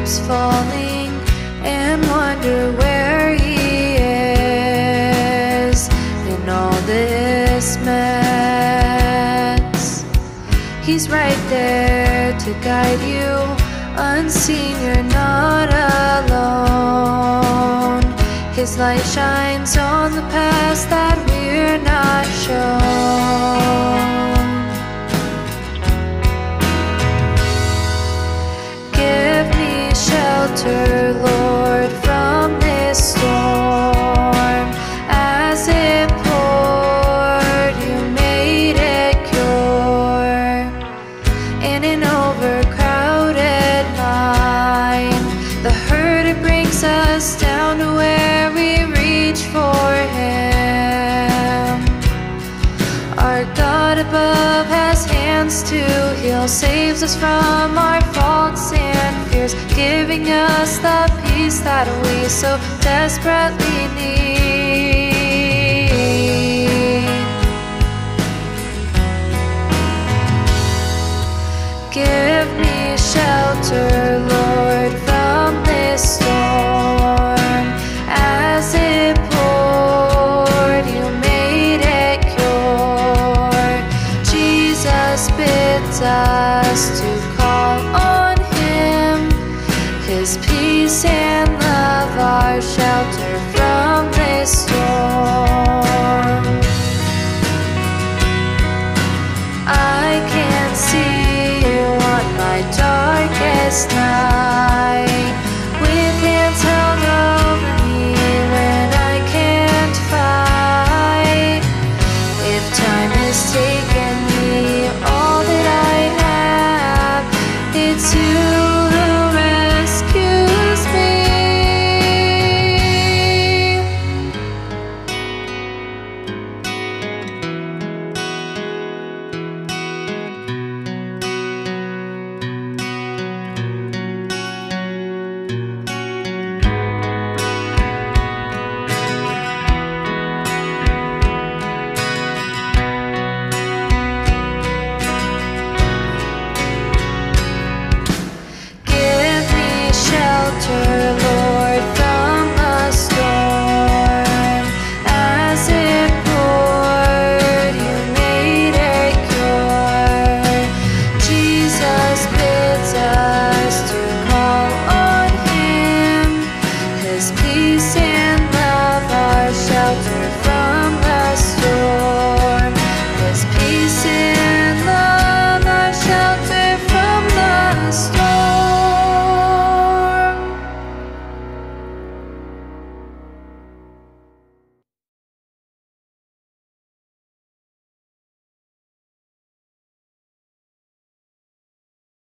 keeps falling and wonder where He is in all this mess. He's right there to guide you, unseen, you're not alone. His light shines on the past that we're not shown. Give me shelter, Lord, from this storm. As it poured, you made it cure. In an overcrowded mind, the hurt, it brings us down to where we reach for Him. Our God above has hands to heal, saves us from our faults and fears, giving us the peace that we so desperately need. Give me shelter, Lord, from this storm. As it poured, you made it cure. Jesus bids us to call on Him. His peace and love are shelter from this storm. I can't see you on my darkest night.